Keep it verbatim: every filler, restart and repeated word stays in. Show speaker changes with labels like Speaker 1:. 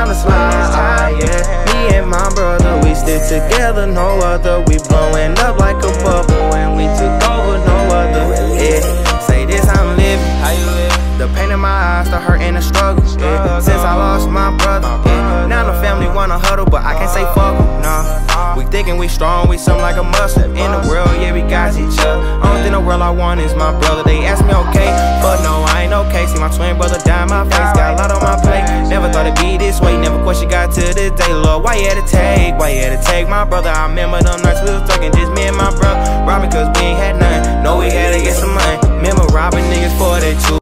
Speaker 1: the slide, yeah. Me and my brother, we stick together, no other. We blowing up like a bubble, and we took over, no other. Yeah, say this, I'm living. How you living? The pain in my eyes, the hurt and the struggle. Yeah, since I lost my brother. Yeah, now the family wanna huddle, but I can't say fuck em, nah. We thinking we strong, we something like a muscle. In the world, yeah, we got each other. Only thing in the world I want is my brother. They ask me okay, but no, I ain't okay. See my twin brother die in my face, got a lot on my plate. Never thought it'd be this way, never question God to this day. Lord, why you had to take, why you had to take my brother? I remember them nights we was talking, just me and my brother. Robbing cause we ain't had nothing, know we had to get some money. Remember robbing niggas for that too.